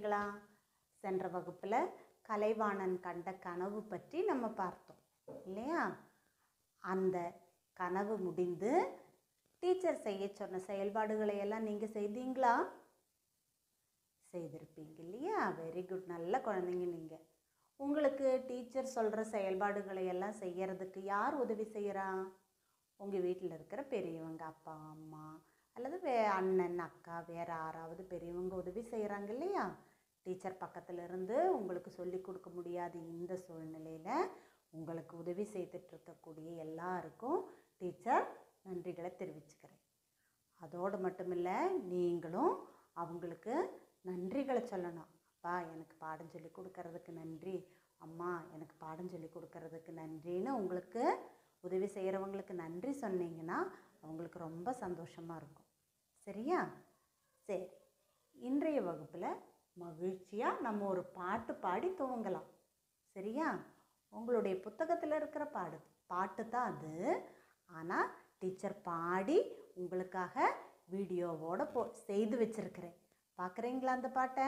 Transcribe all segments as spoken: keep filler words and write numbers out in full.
குழந்தைகளா, சென்ற வகுப்பில் கலைவாணன் கண்ட கனவு பற்றி நம்ம பார்த்தோம் இல்லையா? அந்த கனவு முடிந்து டீச்சர் செய்ய சொன்ன செயல்பாடுகளை எல்லாம் நீங்கள் செய்தீங்களா? செய்திருப்பீங்க இல்லையா? வெரி குட், நல்ல குழந்தைங்க நீங்கள். உங்களுக்கு டீச்சர் சொல்கிற செயல்பாடுகளை எல்லாம் செய்யறதுக்கு யார் உதவி செய்கிறா? உங்கள் வீட்டில் இருக்கிற பெரியவங்க, அப்பா அம்மா அல்லது வே அண்ணன் அக்கா வேறு யாராவது பெரியவங்க உதவி செய்கிறாங்க இல்லையா? டீச்சர் பக்கத்தில் இருந்து உங்களுக்கு சொல்லி கொடுக்க முடியாத இந்த சூழ்நிலையில் உங்களுக்கு உதவி செய்துட்டு இருக்கக்கூடிய எல்லாருக்கும் டீச்சர் நன்றிகளை தெரிவிச்சுக்கிறேன். அதோடு மட்டும் இல்லை, நீங்களும் அவங்களுக்கு நன்றிகளை சொல்லணும். அப்பா எனக்கு பாடம் சொல்லி கொடுக்கறதுக்கு நன்றி, அம்மா எனக்கு பாடம் சொல்லி கொடுக்கறதுக்கு நன்றின்னு உங்களுக்கு உதவி செய்கிறவங்களுக்கு நன்றி சொன்னீங்கன்னா அவங்களுக்கு ரொம்ப சந்தோஷமாக இருக்கும். சரியா? சரி, இன்றைய வகுப்பில் மகிழ்ச்சியாக நம்ம ஒரு பாட்டு பாடி துவங்கலாம். சரியா? உங்களுடைய புத்தகத்தில் இருக்கிற பாடு பாட்டு தான் அது. ஆனால் டீச்சர் பாடி உங்களுக்காக வீடியோவோடு போ செய்து வச்சுருக்கிறேன். பார்க்குறீங்களா அந்த பாட்டை?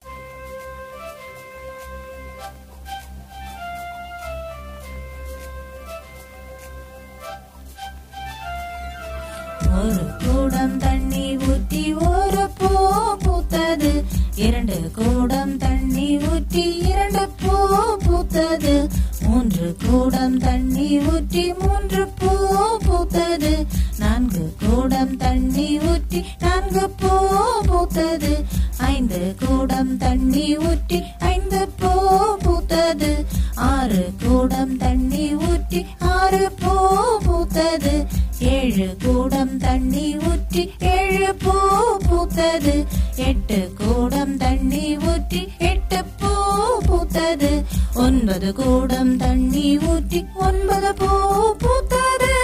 ஒரு கூடம் தண்ணி ஊற்றி ஒரு பூ பூத்தது, இரண்டு கூடம் தண்ணி ஊற்றி இரண்டு பூ பூத்தது, மூன்று கூடம் தண்ணி ஊற்றி மூன்று பூ பூத்தது, நான்கு கூடம் தண்ணி ஊற்றி நான்கு பூ பூத்தது, ஐந்து கூடம் தண்ணி ஊற்றி ஐந்து பூ பூத்தது, ஆறு கூடம் தண்ணி ஊற்றி ஆறு பூ பூத்தது, ஏழு கூடம் தண்ணி ஊற்றி ஏழு பூ பூத்தது, எட்டு கூடம் தண்ணி ஊற்றி எட்டு பூ பூத்தது, ஒன்பது கூடம் தண்ணி ஊற்றி ஒன்பது பூ பூத்தது.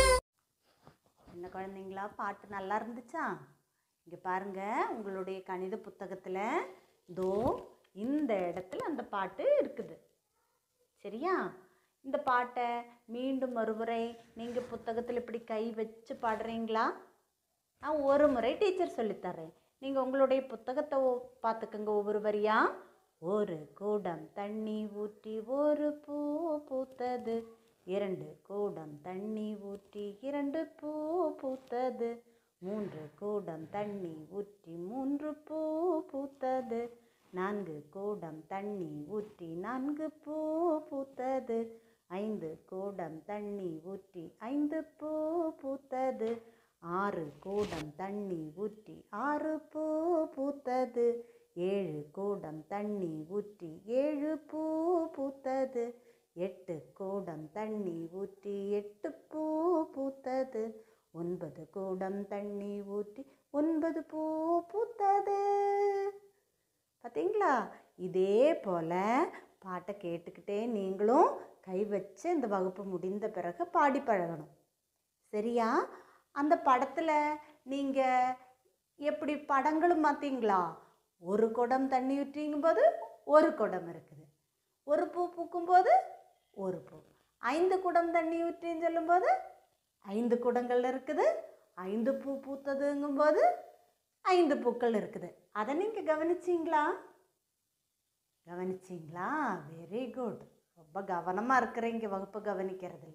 என்ன குழந்தைங்களா, பாட்டு நல்லா இருந்துச்சா? இங்கே பாருங்க, உங்களுடைய கணித புத்தகத்தில் தோ இந்த இடத்துல அந்த பாட்டு இருக்குது. சரியா? இந்த பாட்டை மீண்டும் மறுமுறை நீங்கள் புத்தகத்தில் இப்படி கை வச்சு பாடுறீங்களா? நான் ஒரு முறை டீச்சர் சொல்லித்தரேன், நீங்கள் உங்களுடைய புத்தகத்தை பார்த்துக்கங்க ஒவ்வொரு வரியா. ஒரு கூடம் தண்ணி ஊற்றி ஒரு பூ பூத்தது, இரண்டு கூடம் தண்ணி ஊற்றி இரண்டு பூ பூத்தது, மூன்று கூடம் தண்ணி ஊற்றி மூன்று பூ பூத்தது, நான்கு கூடம் தண்ணி ஊற்றி நான்கு பூ பூத்தது, ஐந்து கூடம் தண்ணி ஊற்றி ஐந்து பூ பூத்தது, ஆறு கூடம் தண்ணி ஊற்றி ஆறு பூ பூத்தது, ஏழு கூடம் தண்ணி ஊற்றி ஏழு பூ பூத்தது, எட்டு கூடம் தண்ணி ஊற்றி எட்டு பூ பூத்தது, ஒன்பது கூடம் தண்ணி ஊற்றி ஒன்பது பூ பூத்தது. பார்த்தீங்களா? இதே போல் பாட்டை கேட்டுக்கிட்டே நீங்களும் கை வச்சு இந்த வகுப்பு முடிந்த பிறகு பாடி பழகணும். சரியா? அந்த படத்தில் நீங்கள் எப்படி படங்களும் பார்த்தீங்களா? ஒரு குடம் தண்ணி ஊற்றிங்கும் போது ஒரு குடம் இருக்குது, ஒரு பூ பூக்கும்போது ஒரு பூ, ஐந்து குடம் தண்ணி ஊற்றின்னு சொல்லும்போது ஐந்து குடங்கள் இருக்குது, ஐந்து பூ பூத்ததுங்கும்போது ஐந்து பூக்கள் இருக்குது. அதை நீங்கள் கவனிச்சிங்களா? கவனிச்சிங்களா? வெரி குட், ரொம்ப கவனமாக இருக்கிறீங்க வகுப்பு கவனிக்கிறதுல.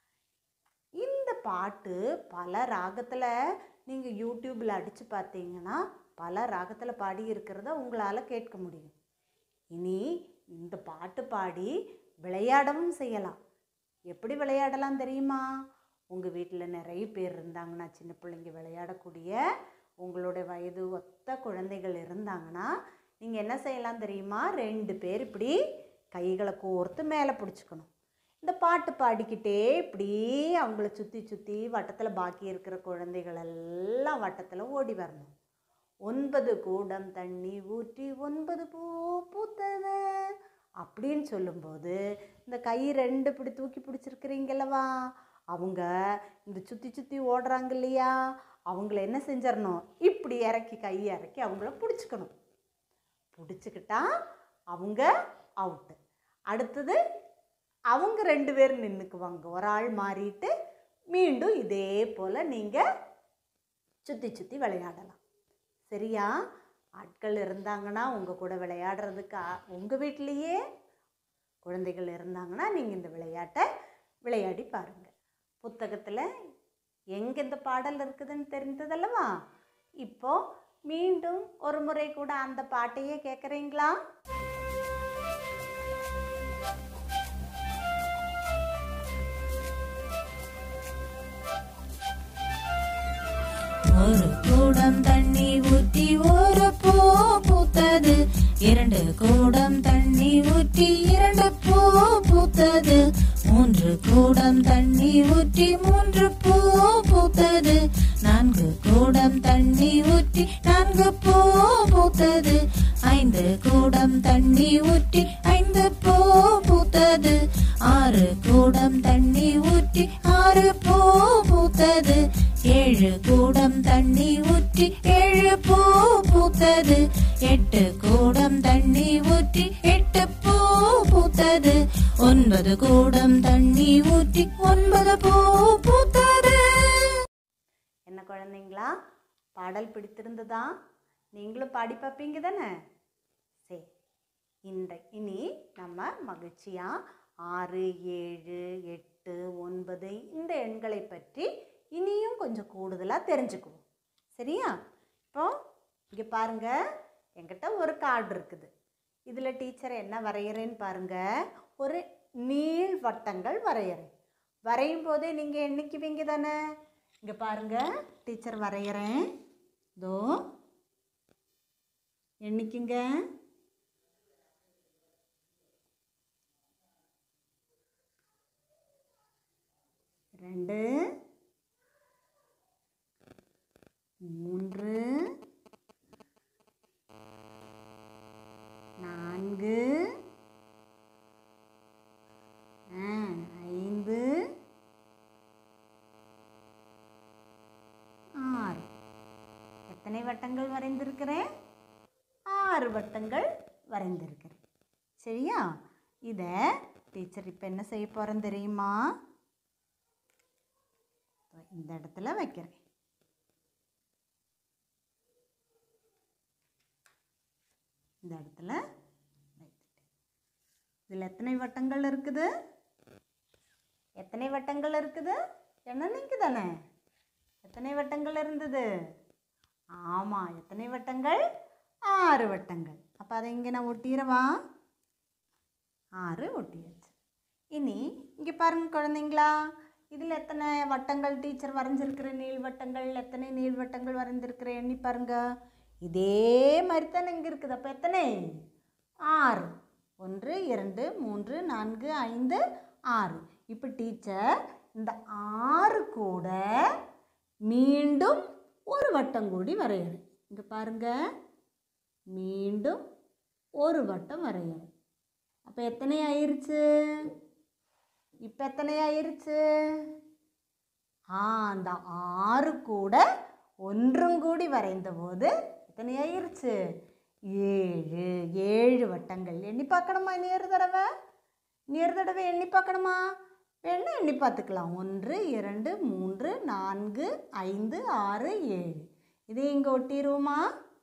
இந்த பாட்டு பல ராகத்தில் நீங்கள் யூடியூப்பில் அடித்து பார்த்தீங்கன்னா பல ராகத்தில் பாடி இருக்கிறத உங்களால் கேட்க முடியும். இனி இந்த பாட்டு பாடி விளையாடவும் செய்யலாம். எப்படி விளையாடலாம் தெரியுமா? உங்கள் வீட்டில் நிறைய பேர் இருந்தாங்கன்னா, சின்ன பிள்ளைங்க விளையாடக்கூடிய உங்களுடைய வயது ஒத்த குழந்தைகள் இருந்தாங்கன்னா நீங்கள் என்ன செய்யலாம் தெரியுமா? ரெண்டு பேர் இப்படி கைகளை கோர்த்து மேலே பிடிச்சிக்கணும். இந்த பாட்டு பாடிக்கிட்டே இப்படி அவங்கள சுற்றி சுற்றி வட்டத்தில் பாக்கி இருக்கிற குழந்தைகள் எல்லாம் வட்டத்தில் ஓடி வரணும். ஒன்பது கூடம் தண்ணி ஊற்றி ஒன்பது பூ பூத்தது அப்படின்னு சொல்லும்போது இந்த கை ரெண்டு இப்படி தூக்கி பிடிச்சிருக்கிறீங்களவா, அவங்க இந்த சுற்றி சுற்றி ஓடுறாங்க இல்லையா, அவங்கள என்ன செஞ்சிடணும்? இப்படி இறக்கி கை இறக்கி அவங்கள பிடிச்சிக்கணும். பிடிச்சிக்கிட்டா அவங்க அவுட்டு. அடுத்தது அவங்க ரெண்டு பேர் நின்றுக்குவாங்க, ஒரு ஆள் மாறிட்டு மீண்டும் இதே போல் நீங்கள் சுற்றி சுற்றி விளையாடலாம். சரியா? ஆட்கள் இருந்தாங்கன்னா உங்கள் கூட விளையாடுறதுக்கு உங்கள் வீட்டிலையே குழந்தைகள் இருந்தாங்கன்னா நீங்கள் இந்த விளையாட்டை விளையாடி பாருங்கள். புத்தகத்தில் எங்கே இந்த பாடல் இருக்குதுன்னு தெரிந்ததல்லவா? இப்போ மீண்டும் ஒரு முறை கூட அந்த பாட்டையே கேட்குறீங்களா? ஒரு கூடம் தண்ணி ஊற்றி ஒரு பூ பூத்தது, இரண்டு கூடம் தண்ணி ஊற்றி இரண்டு பூ பூத்தது, மூன்று கூடம் தண்ணி ஊற்றி மூன்று பூ பூத்தது, நான்கு கூடம் தண்ணி ஊற்றி நான்கு பூ பூத்தது, ஐந்து கூடம் தண்ணி ஊற்றி ஐந்து பூ பூத்தது, ஆறு கூடம் தண்ணி ஊற்றி ஆறு பூ பூத்தது, ஏழு கூடம் தண்ணி ஊற்றி ஏழு பூ பூத்தது, எட்டு கூடம் தண்ணி ஊற்றி எட்டு பூ பூத்தது, ஒன்பது கூடம் தண்ணி ஊற்றி ஒன்பது பூ பூத்தது. என்ன குழந்தைங்களா, பாடல் பிடித்திருந்ததா? நீங்களும் பாடி பார்ப்பீங்க தானே? சரி, இந்த இனி நம்ம மகிழ்ச்சியா ஆறு ஏழு எட்டு ஒன்பது இந்த எண்களை பற்றி இனியும் கொஞ்சம் கூடுதலாக தெரிஞ்சுக்குவோம். சரியா? இப்போ இங்கே பாருங்கள், என்கிட்ட ஒரு கார்டு இருக்குது. இதில் டீச்சர் என்ன வரைகிறேன்னு பாருங்கள். ஒரு நீள் வட்டங்கள் வரைகிறேன். வரையும் போதே நீங்கள் எண்ணிக்குவீங்க தானே? இங்கே பாருங்கள், டீச்சர் வரைகிறேன். இதோ எண்ணிக்குங்க. ரெண்டு, மூன்று, நான்கு, ஐந்து, ஆறு. எத்தனை வட்டங்கள் வரைந்திருக்கிறேன்? ஆறு வட்டங்கள் வரைந்திருக்கிறேன். சரியா? இதை டீச்சர் இப்போ என்ன செய்ய போகிறேன் தெரியுமா? இந்த இடத்துல வைக்கிறேன். இந்த இடத்துல வைத்துட்டேன். இதில் எத்தனை வட்டங்கள் இருக்குது? எத்தனை வட்டங்கள் இருக்குது? என்ன நீங்க தானே? எத்தனை வட்டங்கள் இருந்தது? ஆமாம், எத்தனை வட்டங்கள்? ஆறு வட்டங்கள். அப்போ அதை இங்கே நான் ஒட்டிடவா? ஆறு ஒட்டியாச்சு. இனி இங்கே பாருங்க குழந்தைங்களா, இதில் எத்தனை வட்டங்கள் டீச்சர் வரைஞ்சிருக்கிற நீள்வட்டங்கள், எத்தனை நீள்வட்டங்கள் வரைந்திருக்கிற எண்ணி பாருங்க. இதே மாதிரி தானே இங்கே இருக்குது. அப்போ எத்தனை? ஆறு. ஒன்று, இரண்டு, மூன்று, நான்கு, ஐந்து, ஆறு. இப்போ டீச்சர் இந்த ஆறு கூட மீண்டும் ஒரு வட்டம் கூடி வரையணும். இங்கே பாருங்க, மீண்டும் ஒரு வட்டம் வரையணும். அப்போ எத்தனை ஆயிருச்சு? இப்போ எத்தனை ஆயிருச்சு? ஆ அந்த ஆறு கூட ஒன்றும் கூடி வரைந்த போது எத்தனை ஆயிருச்சு? ஏழு. ஏழு வட்டங்கள். எண்ணி பார்க்கணுமா? நேர் தடவை நேர் தடவை எண்ணி பார்க்கணுமா? வேணா எண்ணி பார்த்துக்கலாம். ஒன்று, இரண்டு, மூன்று, நான்கு, ஐந்து, ஆறு, ஏழு. இதை இங்கே ஒட்டிடுவோமா?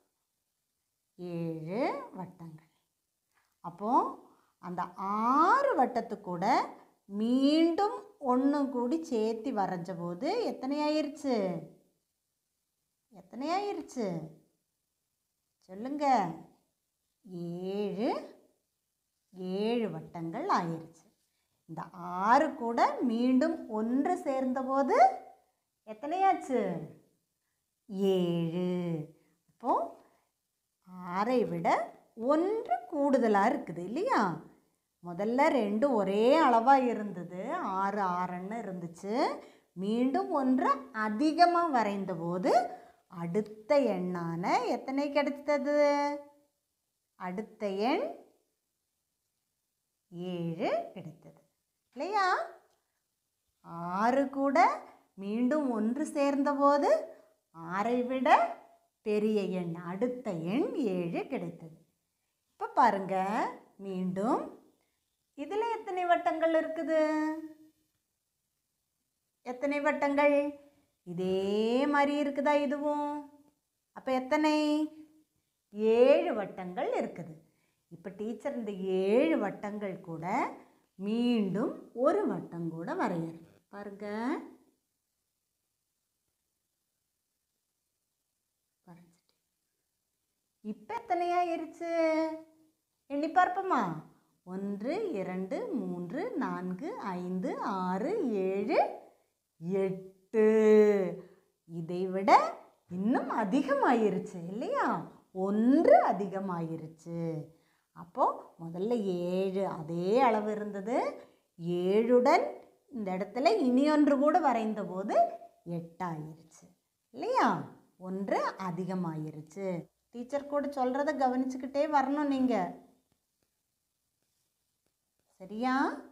ஏழு வட்டங்கள். அப்போது அந்த ஆறு வட்டத்து கூட மீண்டும் ஒன்று கூடி சேர்த்து வரைஞ்ச போது எத்தனை ஆயிருச்சு? எத்தனை ஆயிருச்சு சொல்லுங்க? ஏழு. ஏழு வட்டங்கள் ஆயிருச்சு. இந்த ஆறு கூட மீண்டும் ஒன்று சேர்ந்த போது எத்தனையாச்சு? ஏழு. அப்போ ஆறை விட ஒன்று கூடுதலாக இருக்குது இல்லையா? முதல்ல ரெண்டு ஒரே அளவாக இருந்தது, ஆறு ஆறுன்னு இருந்துச்சு. மீண்டும் ஒன்று அதிகமாக வரைந்த போது அடுத்த எண்ணான எத்தனை கிடைத்தது? அடுத்த எண் ஏழு கிடைத்தது இல்லையா? ஆறு கூட மீண்டும் ஒன்று சேர்ந்தபோது ஆறை விட பெரிய எண் அடுத்த எண் ஏழு கிடைத்தது. இப்போ பாருங்க, மீண்டும் இதில் எத்தனை வட்டங்கள் இருக்குது? எத்தனை வட்டங்கள்? இதே மாதிரி இருக்குதா இதுவும்? அப்போ எத்தனை? ஏழு வட்டங்கள் இருக்குது. இப்போ டீச்சர் இந்த ஏழு வட்டங்கள் கூட மீண்டும் ஒரு வட்டம் கூட வரையணும். பாருங்க, இப்போ எத்தனையாயிருச்சு எண்ணி பார்ப்போமா? ஒன்று, இரண்டு, மூன்று, நான்கு, ஐந்து, ஆறு, ஏழு, எட்டு. இதை விட இன்னும் அதிகமாயிருச்சு இல்லையா? ஒன்று அதிகமாயிருச்சு. அப்போது முதல்ல ஏழு அதே அளவு இருந்தது. ஏழுடன் இந்த இடத்துல இனி ஒன்று கூட வரைந்த போது எட்டாயிருச்சு இல்லையா? ஒன்று அதிகமாயிருச்சு. டீச்சர் கூட சொல்கிறத கவனிச்சுக்கிட்டே வரணும் நீங்கள், சரியா?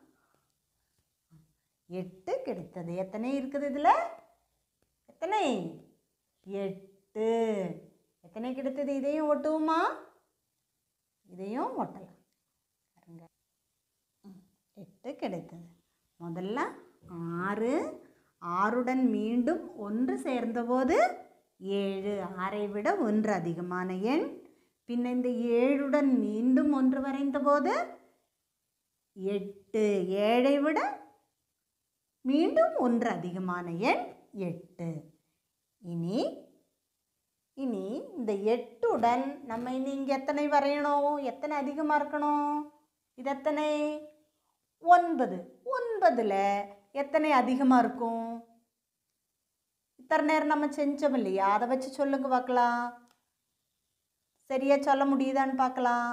எட்டு கிடைத்தது. எத்தனை இருக்குது இதில்? எத்தனை? எட்டு. எத்தனை கிடைத்தது? இதையும் ஒட்டுவோமா? இதையும் ஒட்டலாம். பாருங்க, எட்டு கிடைத்தது. முதல்ல ஆறு, ஆறுடன் மீண்டும் ஒன்று சேர்ந்தபோது ஏழு. ஆறை விட ஒன்று அதிகமான எண். பின்ன இந்த ஏழுடன் மீண்டும் ஒன்று வரைந்த போது எட்டு. ஏழை விட மீண்டும் ஒன்று அதிகமான எண் எட்டு. இனி இனி இந்த எட்டுடன் நம்ம இனி இங்கே எத்தனை வரையணும்? எத்தனை அதிகமாக இருக்கணும்? இது எத்தனை? ஒன்பது. ஒன்பதில் எத்தனை அதிகமாக இருக்கும்? இத்தனை நேரம் நம்ம செஞ்சோம் இல்லையா? அதை வச்சு சொல்லுங்க பார்க்கலாம். சரியா சொல்ல முடியுதான்னு பார்க்கலாம்.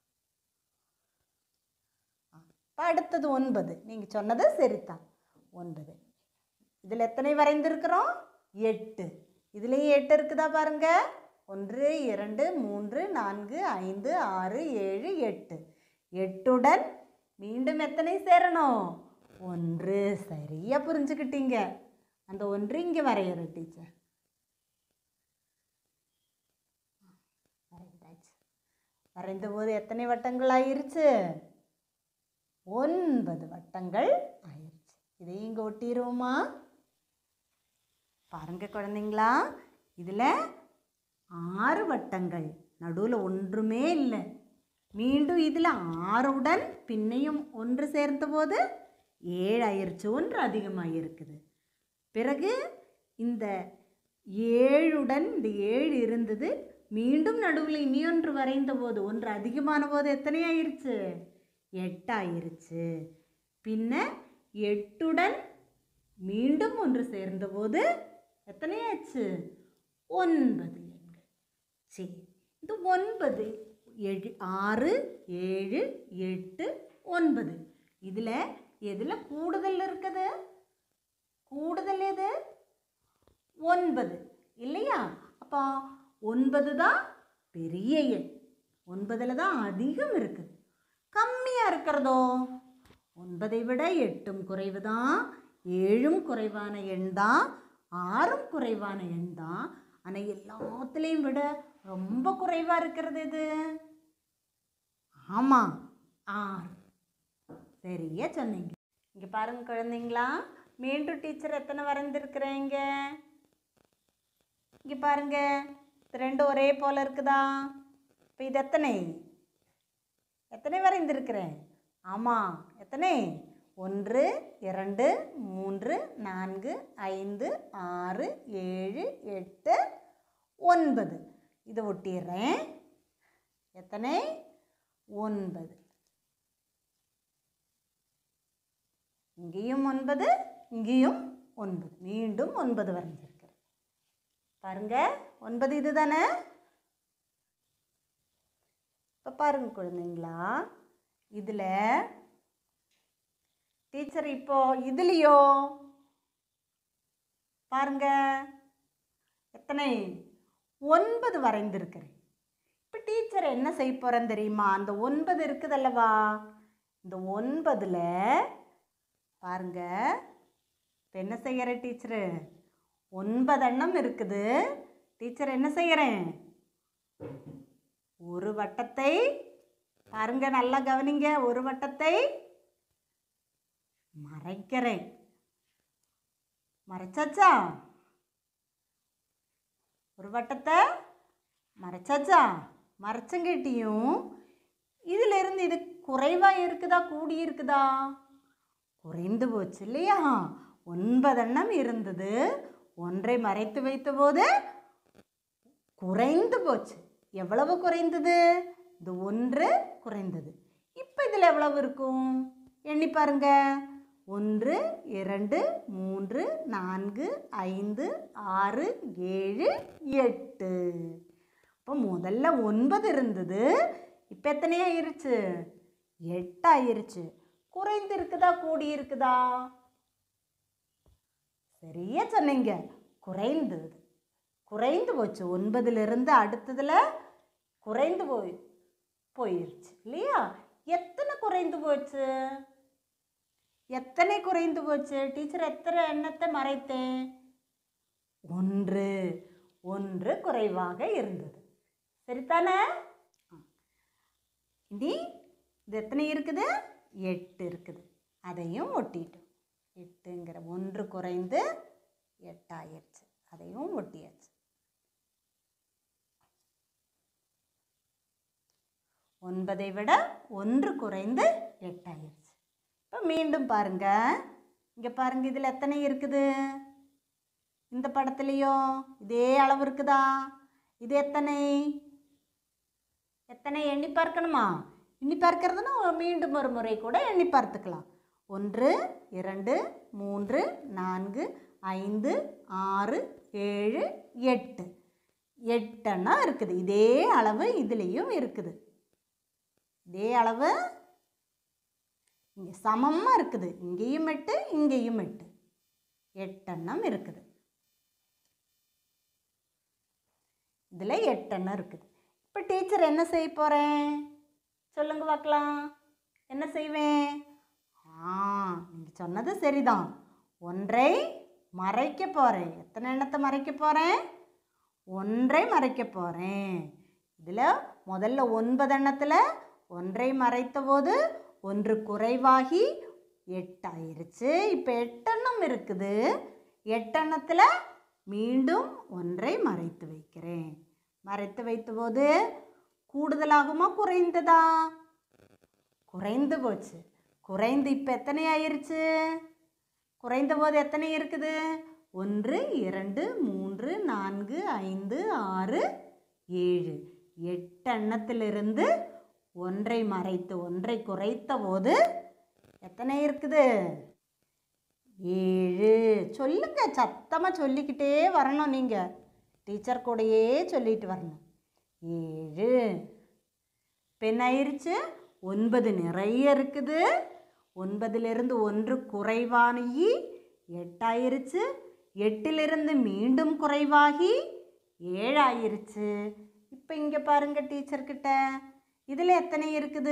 இப்போ அடுத்தது ஒன்பது. நீங்கள் சொன்னது சரிதான். ஒன்பது. இதில் எத்தனை வரைந்திருக்கிறோம்? எட்டு. இதுலேயும் எட்டு இருக்குதா பாருங்க. ஒன்று, இரண்டு, மூன்று, நான்கு, ஐந்து, ஆறு, ஏழு, எட்டு. எட்டுடன் மீண்டும் எத்தனை சேரணும்? ஒன்று. சரியாக புரிஞ்சுக்கிட்டீங்க. அந்த ஒன்று இங்கே வரைகிற டீச்சர். வரைந்தாச்சு. வரைந்த போது எத்தனை வட்டங்கள் ஆயிருச்சு? ஒன்பது வட்டங்கள் ஆயிருச்சு. இதையும் இங்கே ஒட்டிடுவோமா? பாருங்க குழந்தைங்களா, இதில் ஆறு வட்டங்கள், நடுவில் ஒன்றுமே இல்லை. மீண்டும் இதில் ஆறுடன் பின்னையும் ஒன்று சேர்ந்த போது ஏழு ஆயிருச்சு. ஒன்று அதிகமாக இருக்குது. பிறகு இந்த ஏழுடன் இந்த ஏழு இருந்தது. மீண்டும் நடுவில் இனியொன்று வரைந்த போது ஒன்று அதிகமான போது எத்தனை ஆயிருச்சு? எட்டு ஆயிருச்சு. பின்ன எட்டுடன் மீண்டும் ஒன்று சேர்ந்தபோது எத்தனை ஆச்சு? ஒன்பது எண்கள். சரி, இந்த ஒன்பது ஏழு ஆறு ஏழு எட்டு ஒன்பது. இதில் எதில் கூடுதல் இருக்குது? கூடுதல் எது? ஒன்பது இல்லையா? அப்போ ஒன்பது தான் பெரிய எண். ஒன்பதில் தான் அதிகம் இருக்குது. கம்மியாக இருக்கிறதோ? ஒன்பதை விட எட்டும் குறைவு தான், ஏழும் குறைவான எண் தான், ஆறும் குறைவான எண் தான். ஆனால் எல்லாத்துலேயும் விட ரொம்ப குறைவாக இருக்கிறது எது? ஆமாம், ஆறு. சரியா சொன்னீங்க. இங்கே பாருங்க குழந்தைங்களா, மீண்டும் டீச்சர் எத்தனை வரைந்திருக்கிறேங்க? இங்கே பாருங்க, ரெண்டு ஒரே போல் இருக்குதா? இப்போ இது எத்தனை? எத்தனை வரைந்திருக்கிறேன்? ஆமாம், எத்தனை? ஒன்று, இரண்டு, மூன்று, நான்கு, ஐந்து, ஆறு, ஏழு, எட்டு, ஒன்பது. இதை ஒட்டிடுறேன். எத்தனை? ஒன்பது. இங்கேயும் ஒன்பது, இங்கேயும் ஒன்பது. மீண்டும் ஒன்பது வரைஞ்சிருக்கிறேன். பாருங்க, ஒன்பது இது தானே? இப்போ பாருங்க குழந்தைங்களா, இதில் டீச்சர் இப்போ இதுலேயோ பாருங்க எத்தனை? ஒன்பது வரைந்திருக்கிறேன். இப்போ டீச்சர் என்ன செய்ய போகிறேன்னு தெரியுமா? அந்த ஒன்பது இருக்குதல்லவா, இந்த ஒன்பதில் பாருங்க இப்போ என்ன செய்கிறேன் டீச்சரு? ஒன்பது எண்ணம் இருக்குது. டீச்சர் என்ன செய்கிறேன்? ஒரு வட்டத்தை பாருங்க, நல்லா கவனிங்க. ஒரு வட்டத்தை மறைக்கிறேன். மறைச்சாச்சா? ஒரு வட்டத்தை மறைச்சாச்சா? மறைச்சங்கட்டியும் இதிலிருந்து இது குறைவாக இருக்குதா கூடி இருக்குதா? குறைந்து போச்சு இல்லையா? ஒன்பதெண்ணம் இருந்தது, ஒன்றை மறைத்து வைத்த போது குறைந்து போச்சு. எவ்வளவு குறைந்தது? இது ஒன்று குறைந்தது. இப்போ இதில் எவ்வளவு இருக்கும் எண்ணி பாருங்க. ஒன்று, இரண்டு, மூன்று, நான்கு, ஐந்து, ஆறு, ஏழு, எட்டு. இப்போ முதல்ல ஒன்பது இருந்தது, இப்போ எத்தனை ஆயிருச்சு? எட்டு ஆயிருச்சு. குறைந்து இருக்குதா கூடி இருக்குதா? சரியா சொன்னீங்க, குறைந்தது. குறைந்து போச்சு. ஒன்பதுலேருந்து அடுத்ததில் குறைந்து போய் போயிருச்சு இல்லையா? எத்தனை குறைந்து போச்சு? எத்தனை குறைந்து போச்சு? டீச்சர் எத்தனை எண்ணத்தை மறைத்தேன்? ஒன்று. ஒன்று குறைவாக இருந்தது. சரிதானே? இனி இது எத்தனை இருக்குது? எட்டு இருக்குது. அதையும் ஒட்டிட்டோம். எட்டுங்கிற ஒன்று குறைந்து எட்டாயிருச்சு. அதையும் ஒட்டியாச்சு. ஒன்பதை விட ஒன்று குறைந்து எட்டாயிருச்சு. இப்போ மீண்டும் பாருங்க. இங்கே பாருங்க, இதில் எத்தனை இருக்குது? இந்த படத்துலையும் இதே அளவு இருக்குதா? இது எத்தனை? எத்தனை எண்ணி பார்க்கணுமா? எண்ணி பார்க்கறதுன்னா மீண்டும் ஒரு முறை கூட எண்ணி பார்த்துக்கலாம். ஒன்று, இரண்டு, மூன்று, நான்கு, ஐந்து, ஆறு, ஏழு, எட்டு. எட்டெண்ணா இருக்குது. இதே அளவு இதுலேயும் இருக்குது. இதே அளவு இங்கே சமமாக இருக்குது. இங்கேயும் எட்டு, இங்கேயும் எட்டு. எட்டெண்ணம் இருக்குது. இதில் எட்டெண்ணம் இருக்குது. இப்போ டீச்சர் என்ன செய்ய போகிறேன் சொல்லுங்க பார்க்கலாம். என்ன செய்வேன்? ஆ, நீங்கள் சொன்னது சரிதான். ஒன்றை மறைக்க போகிறேன். எத்தனை எண்ணத்தை மறைக்க போகிறேன்? ஒன்றை மறைக்க போகிறேன். இதில் முதல்ல ஒன்பது எண்ணத்தில் ஒன்றை மறைத்த போது ஒன்று குறைவாகி எட்டாயிருச்சு. இப்போ எட்டெண்ணம் இருக்குது. எட்டெண்ணத்தில் மீண்டும் ஒன்றை மறைத்து வைக்கிறேன். மறைத்து வைத்த போது கூடுதலாகுமா குறைந்ததா? குறைந்து போச்சு. குறைந்து இப்போ எத்தனை ஆயிருச்சு? குறைந்த போது எத்தனை இருக்குது? ஒன்று, இரண்டு, மூன்று, நான்கு, ஐந்து, ஆறு, ஏழு. எட்டு எண்ணத்திலிருந்து ஒன்றை மறைத்து ஒன்றை குறைத்த போது எத்தனை இருக்குது? ஏழு. சொல்லுங்க, சத்தமாக சொல்லிக்கிட்டே வரணும். நீங்கள் டீச்சர் கூடயே சொல்லிட்டு வரணும். ஏழு. பெண் ஆயிருச்சு. ஒன்பது நிறைய இருக்குது. ஒன்பதிலிருந்து ஒன்று குறைவாகி எட்டாயிருச்சு. எட்டிலிருந்து மீண்டும் குறைவாகி ஏழாயிருச்சு. இப்போ இங்கே பாருங்க டீச்சர்கிட்ட, இதில் எத்தனை இருக்குது?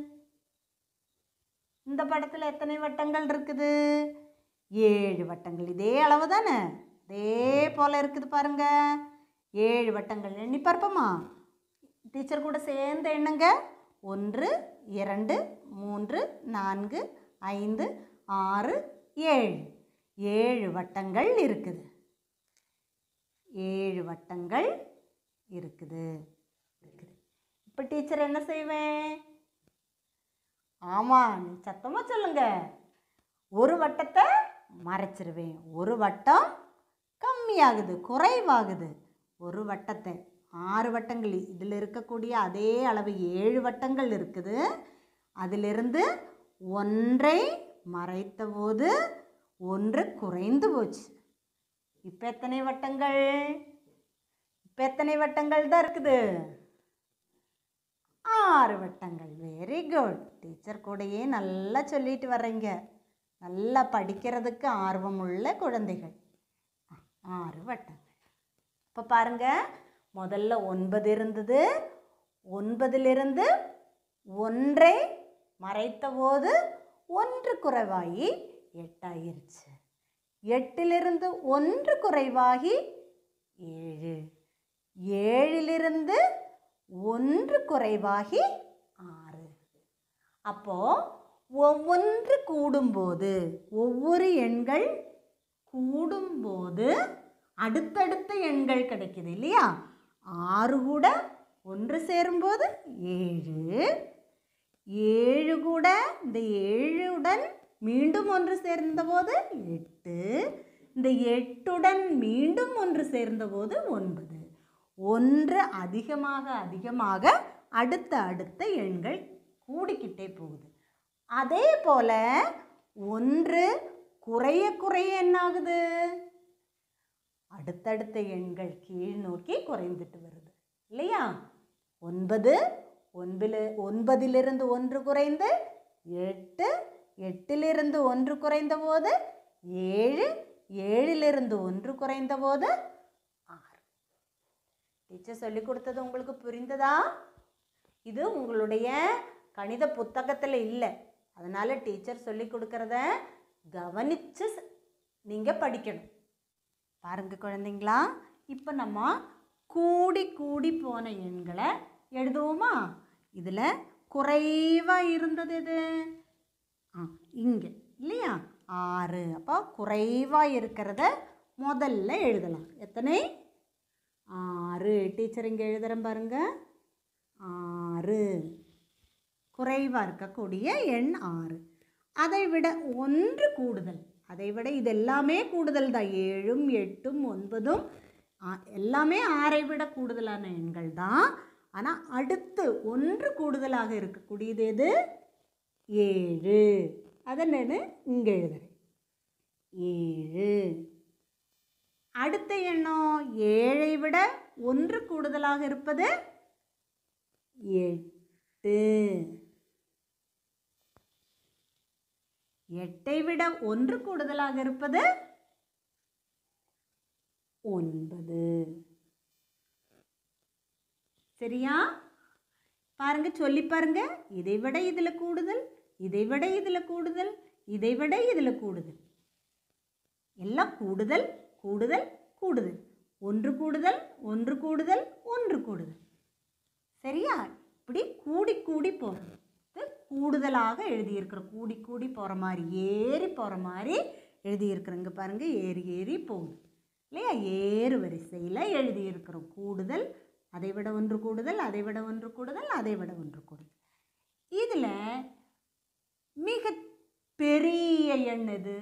இந்த படத்தில் எத்தனை வட்டங்கள் இருக்குது? ஏழு வட்டங்கள். இதே அளவு தானே? இதே போல் இருக்குது பாருங்க. ஏழு வட்டங்கள். எண்ணி பார்ப்போமா? டீச்சர் கூட சேர்ந்து எண்ணுங்க. ஒன்று, இரண்டு, மூன்று, நான்கு, ஐந்து, ஆறு, ஏழு. ஏழு வட்டங்கள் இருக்குது. ஏழு வட்டங்கள் இருக்குது இருக்குது இப்போ டீச்சர் என்ன செய்வேன்? ஆமாம், நீ சத்தமாக சொல்லுங்க. ஒரு வட்டத்தை மறைச்சிருவேன். ஒரு வட்டம் கம்மியாகுது, குறைவாகுது. ஒரு வட்டத்தை ஆறு வட்டங்கள், இதில் இருக்கக்கூடிய அதே அளவு ஏழு வட்டங்கள் இருக்குது. அதிலிருந்து ஒன்றை மறைத்த போது ஒன்று குறைந்து போச்சு. இப்போ எத்தனை வட்டங்கள்? இப்போ எத்தனை வட்டங்கள் தான் இருக்குது? ஆறு வட்டங்கள். Very good. டீச்சர் கூடயே நல்லா சொல்லிட்டு வர்றீங்க. நல்லா படிக்கிறதுக்கு ஆர்வமுள்ள குழந்தைகள். ஆறு வட்டங்கள். இப்போ பாருங்க, முதல்ல ஒன்பது இருந்தது. ஒன்பதிலிருந்து ஒன்றை மறைத்த போது ஒன்று குறைவாகி எட்டாயிருச்சு. எட்டிலிருந்து ஒன்று குறைவாகி ஏழு. ஏழிலிருந்து ஒன்று குறைவாகி ஆறு. அப்போ ஒவ்வொன்று கூடும்போது, ஒவ்வொரு எண்கள் கூடும்போது அடுத்தடுத்த எண்கள் கிடைக்குது இல்லையா? ஆறு கூட ஒன்று சேரும்போது ஏழு. ஏழு கூட இந்த ஏழுடன் மீண்டும் ஒன்று சேர்ந்தபோது எட்டு. இந்த எட்டுடன் மீண்டும் ஒன்று சேர்ந்தபோது ஒன்பது. ஒன்று அதிகமாக அதிகமாக அடுத்த அடுத்த எண்கள் கூடிக்கிட்டே போகுது. அதே போல ஒன்று குறைய குறைய என்ன ஆகுது? அடுத்தடுத்த எண்கள் கீழ் நோக்கி குறைந்துட்டு வருது இல்லையா? ஒன்பது ஒன்பில் ஒன்பதிலிருந்து ஒன்று குறைந்து எட்டு. எட்டிலிருந்து ஒன்று குறைந்த போது ஏழு. ஏழிலிருந்து ஒன்று குறைந்த போது ஆறு. டீச்சர் சொல்லி கொடுத்தது உங்களுக்கு புரிந்ததா? இது உங்களுடைய கணித புத்தகத்தில் இல்லை, அதனால டீச்சர் சொல்லி கொடுக்கறத கவனித்து நீங்கள் படிக்கணும். பாருங்க குழந்தைங்களா, இப்போ நம்ம கூடி கூடி போன எண்களை எழுதுவோமா? இதில் குறைவாக இருந்தது எது? ஆ இங்கே இல்லையா? ஆறு. அப்போ குறைவாக இருக்கிறத முதல்ல எழுதலாம். எத்தனை? ஆறு. டீச்சர் இங்கே எழுதுகிறேன் பாருங்க. ஆறு. குறைவாக இருக்கக்கூடிய எண் ஆறு. அதை விட ஒன்று கூடுதல். அதை விட இது எல்லாமே கூடுதல் தான். ஏழும் எட்டும் ஒன்பதும் எல்லாமே ஆறை விட கூடுதலான எண்கள் தான். ஆனால் அடுத்து ஒன்று கூடுதலாக இருக்கக்கூடியது எது? ஏழு. அதை நான் இங்கே எழுதுறேன். ஏழு. அடுத்த எண்ணம் ஏழை விட ஒன்று கூடுதலாக இருப்பது எட்டு. எட்டை விட ஒன்று கூடுதலாக இருப்பது ஒன்பது. சரியா? பாருங்க, சொல்லி பாருங்க. இதை விட இதுல கூடுதல், இதை விட இதுல கூடுதல், இதை விட இதுல கூடுதல். எல்லாம் கூடுதல் கூடுதல் கூடுதல். ஒன்று கூடுதல் ஒன்று கூடுதல் ஒன்று கூடுதல். சரியா? இப்படி கூடி கூடி போகிறது கூடுதலாக எழுதியிருக்கிறோம். கூடி கூடி போகிற மாதிரி ஏறி போகிற மாதிரி எழுதியிருக்கிறோங்க. பாருங்க, ஏறி ஏறி போகுது இல்லையா? ஏறு வரிசையில் எழுதியிருக்கிறோம். கூடுதல், அதை விட ஒன்று கூடுதல், அதை விட ஒன்று கூடுதல், அதை விட ஒன்று கூடுதல். இதில் மிக பெரிய எண் எது?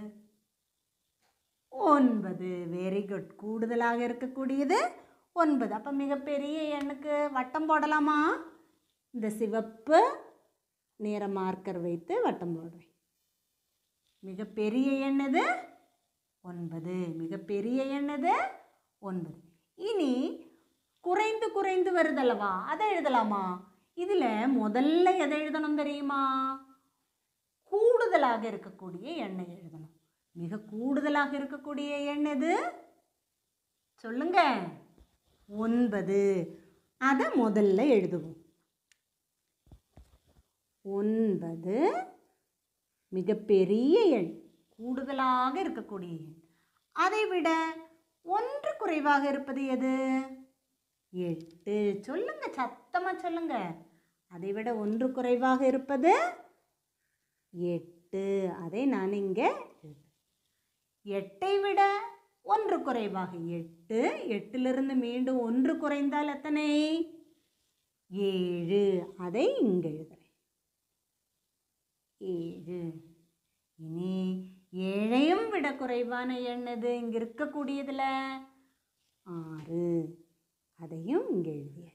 ஒன்பது. Very good. கூடுதலாக இருக்கக்கூடியது ஒன்பது. அப்போ மிகப்பெரிய எண்ணுக்கு வட்டம் போடலாமா? இந்த சிவப்பு நிற மார்க்கர் வைத்து வட்டம் போடுவேன். மிகப்பெரிய எண் எது? ஒன்பது. மிகப்பெரிய எண் எது? ஒன்பது. இனி குறைந்து குறைந்து வருதல்லவா, அதை எழுதலாமா? இதில் முதல்ல எதை எழுதணும் தெரியுமா? கூடுதலாக இருக்கக்கூடிய எண்ணை எழுதணும். மிக கூடுதலாக இருக்கக்கூடிய எண் எது? சொல்லுங்க. ஒன்பது. அதை முதல்ல எழுதுவோம். ஒன்பது மிகப்பெரிய எண், கூடுதலாக இருக்கக்கூடிய எண். அதை விட ஒன்று குறைவாக இருப்பது எது? எட்டு. சொல்லுங்க, சத்தமாக சொல்லுங்க. அதை விட ஒன்று குறைவாக இருப்பது எட்டு. அதை நான் இங்கே எட்டை விட ஒன்று குறைவாக எட்டு. எட்டிலிருந்து மீண்டும் ஒன்று குறைந்தால் எத்தனை? ஏழு. அதை இங்கே எழுதுறேன். ஏழு. இனி ஏழையும் விட குறைவான எண் எது? இங்கே இருக்கக்கூடியதில் ஆறு. அதையும் இங்கே எழுதியாச்சு.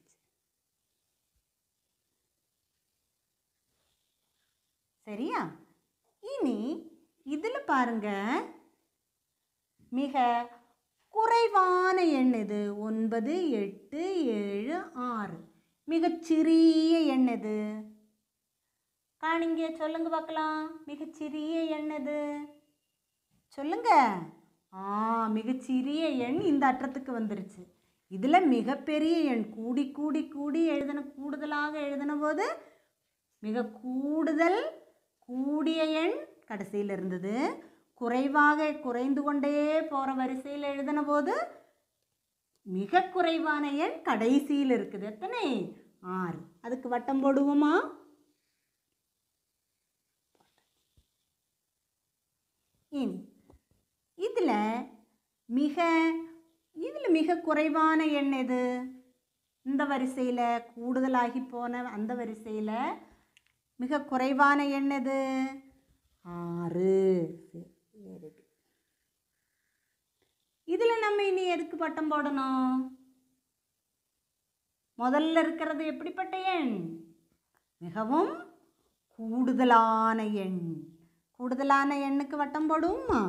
சரியா? இனி இதில் பாருங்க, மிக குறைவான எண் எது? ஒன்பது, எட்டு, ஏழு, ஆறு. மிகச்சிறிய எண் எது? காணிங்க, சொல்லுங்க பார்க்கலாம். மிகச்சிறிய எண் எது? சொல்லுங்க. ஆ, மிகச்சிறிய எண் இந்த அற்றத்துக்கு வந்துருச்சு. இதில் மிகப்பெரிய எண் கூடி கூடி கூடி எழுதின, கூடுதலாக எழுதின போது மிக கூடுதல் கூடிய எண் கடைசியில் இருந்தது. குறைவாக குறைந்து கொண்டே போகிற வரிசையில் எழுதின போது மிக குறைவான எண் கடைசியில் இருக்குது. எத்தனை? ஆறு. அதுக்கு வட்டம் போடுவோமா? இனி இதில் மிக இதில் மிக குறைவான எண் எது? இந்த வரிசையில் கூடுதலாகி போன அந்த வரிசையில் மிக குறைவான எண் எது? ஆறு. இதில் நம்ம இனி எதுக்கு பட்டம் போடணும்? முதல்ல இருக்கிறது எப்படிப்பட்ட எண்? மிகவும் கூடுதலான எண். கூடுதலான எண்ணுக்கு வட்டம் போடுவோமா?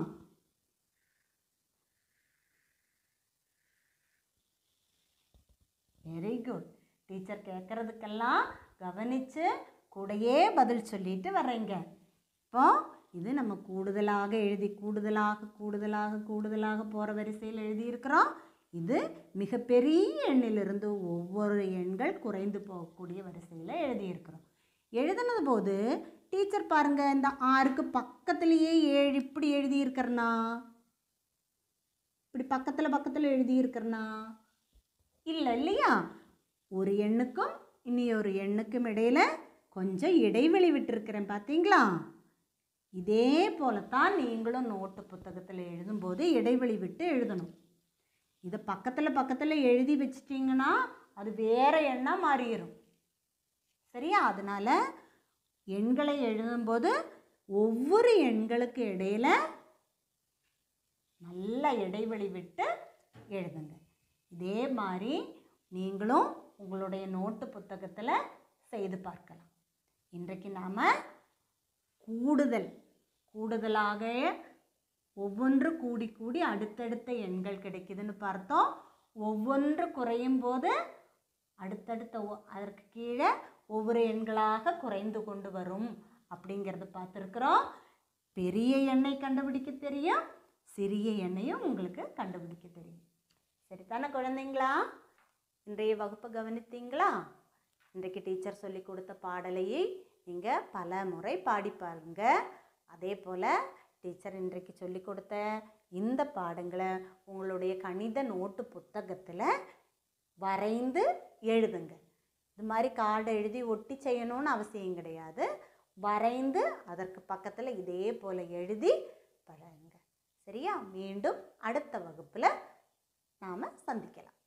Very good. டீச்சர் கேட்குறதுக்கெல்லாம் கவனித்து கூடையே பதில் சொல்லிட்டு வர்றீங்க. இப்போ இது நம்ம கூடுதலாக எழுதி கூடுதலாக கூடுதலாக கூடுதலாக போகிற வரிசையில் எழுதியிருக்கிறோம். இது மிகப்பெரிய எண்ணிலிருந்து ஒவ்வொரு எண்கள் குறைந்து போகக்கூடிய வரிசையில் எழுதியிருக்கிறோம். எழுதுனது போது டீச்சர் பாருங்கள், இந்த ஆறுக்கு பக்கத்துலேயே ஏழு இப்படி எழுதியிருக்கிறனா? இப்படி பக்கத்தில் பக்கத்தில் எழுதியிருக்கிறனா? இல்லை இல்லையா? ஒரு எண்ணுக்கும் இனி ஒரு எண்ணுக்கும் இடையில் கொஞ்சம் இடைவெளி விட்டுருக்கிறேன், பார்த்தீங்களா? இதே போலத்தான் நீங்களும் நோட்டு புத்தகத்தில் எழுதும்போது இடைவெளி விட்டு எழுதணும். இதை பக்கத்தில் பக்கத்தில் எழுதி வச்சிட்டிங்கன்னா அது வேறு எண்ணாக மாறிடும். சரியா? அதனால் எண்களை எழுதும்போது ஒவ்வொரு எண்களுக்கு இடையில் நல்ல இடைவெளி விட்டு எழுதுங்க. இதே மாதிரி நீங்களும் உங்களுடைய நோட்டு புத்தகத்தில் செய்து பார்க்கலாம். இன்றைக்கு நாம் கூடுதல் கூடுதலாக ஒவ்வொன்று கூடி கூடி அடுத்தடுத்த எண்கள் கிடைக்குதுன்னு பார்த்தோம். ஒவ்வொன்று குறையும் போது அடுத்தடுத்த அதற்கு கீழே ஒவ்வொரு எண்களாக குறைந்து கொண்டு வரும் அப்படிங்கிறத பார்த்துருக்குறோம். பெரிய எண்ணை கண்டுபிடிக்க தெரியும், சிறிய எண்ணையும் உங்களுக்கு கண்டுபிடிக்க தெரியும். சரிதானே குழந்தைங்களா? இன்றைய வகுப்பை கவனித்தீங்களா? இன்றைக்கு டீச்சர் சொல்லி கொடுத்த பாடலையை நீங்கள் பல முறை பாடி பாருங்க. அதே போல் டீச்சர் இன்றைக்கு சொல்லி கொடுத்த இந்த பாடங்களை உங்களுடைய கணித நோட்டு புத்தகத்தில் வரைந்து எழுதுங்க. இது மாதிரி கார்டை எழுதி ஒட்டி செய்யணும்னு அவசியம் கிடையாது. வரைந்து அதற்கு பக்கத்தில் இதே போல் எழுதி பழகுங்க. சரியா? மீண்டும் அடுத்த வகுப்பில் நாம் சந்திக்கலாம்.